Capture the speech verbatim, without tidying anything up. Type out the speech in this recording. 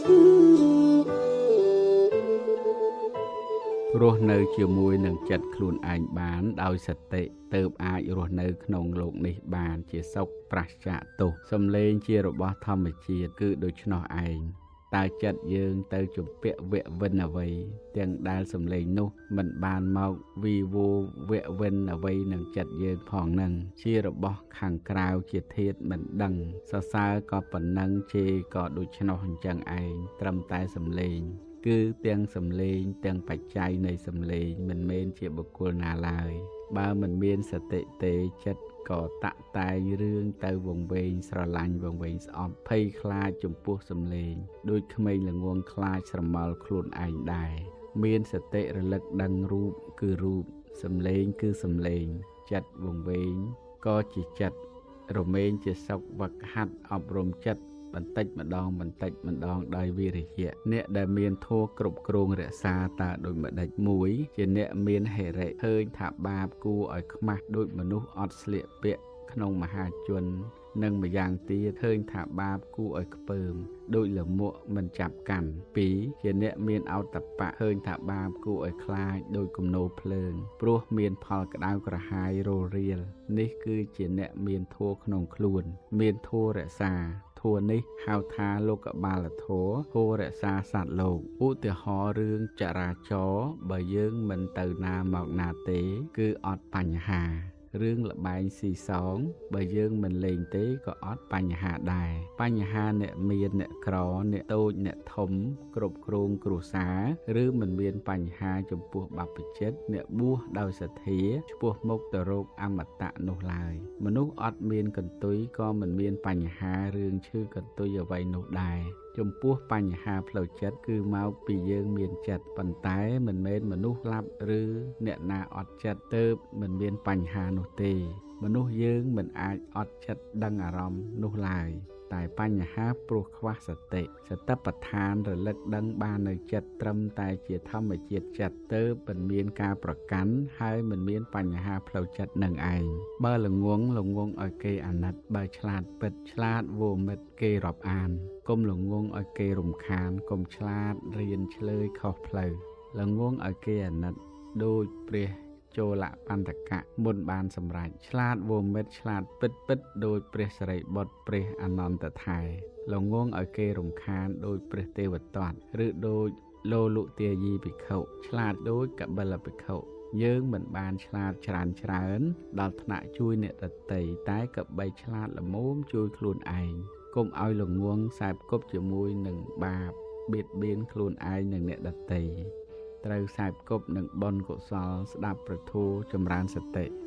รស់នៅជាមួយនឹងចិត្តខ្លួនឯងបានដោយសតិទើបអាចរស់នៅក្នុងលោកនេះបានជាសុខប្រឆាចទោសសំឡេងជារបស់ធម្មជាតិគឺដូច្នោះឯងតើចិត្តយើងទៅជំពាក់វៈវិនអ្វីទាំងដែលសំឡេងនោះមិនបានមកវីវូវៈវិនអ្វីនឹងចិត្តយើងផងនឹងជារបស់ខាងក្រៅជាធាតុមិនដឹងសរសើរក៏ប៉ុណ្ណឹងជេរក៏ដូច្នោះអញ្ចឹងឯងត្រឹមតែសំឡេងគឺទាំងសំឡេងទាំងបច្ច័យនៃសំឡេងមិនមែនជាបុគ្គលណាឡើយបើមិនមានសតិទេចិត្តក៏តាក់តែងរឿងទៅវង្វេងស្រឡាញ់វង្វេងស្អប់ភ័យខ្លាចចំពោះសំឡេងដូចក្មេងល្ងងខ្លាចស្រមោលខ្លួនឯងដែរមានសតិរលឹកដឹងរូបគឺរូបសំឡេងគឺសំឡេងចិត្តវង្វេងក៏ជាចិត្តរមែងជាសុខវឹកហាត់អប់រំចិត្តបន្តិចម្ដងបន្តិចម្ដងដោយវិរិយៈអ្នកដែលមានធម៌គ្រប់គ្រងរក្សាតើដូចម្ដេចមួយជាអ្នកមានហេរិឃើញថាបាបគួរឲ្យខ្មាស់ដូចមនុស្សអត់ស្លៀកពាក់ក្នុងមហាជននិងម្យ៉ាងទៀតឃើញថាបាបគួរឲ្យខ្ពើមដូចលមួកមិនចាប់កាន់ពីរជាអ្នកមានអតបៈឃើញថាបាបគួរឲ្យខ្លាចដូចគំនោភ្លើងព្រោះមានផលក្តៅក្រហាយរលរៀលនេះគឺជាអ្នកមានធម៌ក្នុងខ្លួនមានធម៌រក្សាធម៌នេះហៅថាលោកបាលធម៌ធម៌រក្សាសត្វលោកឧទាហរណ៍រឿងចរាចរណ៍បើយើងមិនទៅណាមកណាទេគឺអត់បញ្ហារឿងលបែងស៊ីសងបើយើងមិនលេងទេក៏អត់បញ្ហាដែរបញ្ហាអ្នកមានអ្នកក្រអ្នកតូចអ្នកធំគ្រប់គ្រងគ្រួសារឬមិនមានបញ្ហាចំពោះបព្វជិតអ្នកបួសដោយសទ្ធាឆ្ពោះមុខទៅរកអមតៈនោះឡើយមនុស្សអត់មានកន្ទុយក៏មិនមានបញ្ហារឿងឈឺកន្ទុយអ្វីនោះដែរចំពោះបញ្ហាផ្លូវចិត្តគឺមកពីយើងមានចិត្តប៉ុន្តែមិនមែនមនុស្សស្លាប់ឬអ្នកណាអត់ចិត្តទៅមិនមានបញ្ហានោះទេមនុស្សយើងមិនអាចអត់ចិត្តដឹងអារម្មណ៍នោះឡើយតែបញ្ហាព្រោះខ្វះសតិសតិប្បដ្ឋានរលឹកដឹងបាននៅចិត្តត្រឹមតែជាធម្មជាតិចិត្តទៅមិនមានការប្រកាន់ហើយមិនមានបញ្ហាផ្លូវចិត្តនឹងឯងបើល្ងងល្ងងឲ្យគេអាណិតបើឆ្លាតពិតឆ្លាតវោមិតគេរាប់អានកុំល្ងងឲ្យគេរំខានកុំឆ្លាតរៀនឆ្លើយខុសផ្លូវល្ងងឲ្យគេអាណិតដូចព្រះចូលបន្តកៈមុនបានសម្រេចឆ្លាតវោមិតឆ្លាតពិតពិតដោយព្រះសិរីបុត្រព្រះអនន្តថែល្ងងឲ្យគេរំខានដោយព្រះទេវទត្តឬដោយលោលុទាយីភិក្ខុឆ្លាតដោយកបិលភិក្ខុយើងមិនបានឆ្លាតច្រើនច្រើនដល់ថ្នាក់ជួយអ្នកដទៃតែក៏បីឆ្លាតល្មមជួយខ្លួនឯងកុំឲ្យល្ងងខ្សែផ្គប់ជាមួយនឹងបាបបៀតបៀនខ្លួនឯងនិងអ្នកដទៃត្រូវខ្សែផ្គប់នឹងបុណ្យកុសលស្ដាប់ព្រះធម៌ចម្រើនសតិ